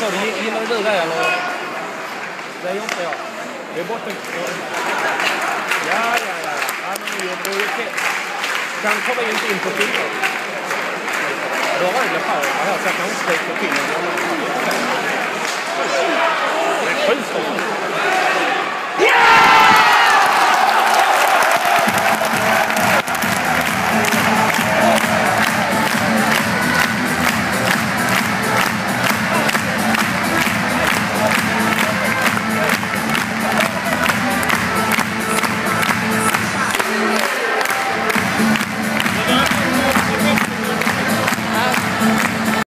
sa du, gillar du det eller? Det gör inte jag. Det är botten. Ja. Ja, men nu är det okej. Kan komma in på filmen. Då har jag på här så jag kan inte stå på filmen. Det är skitstort.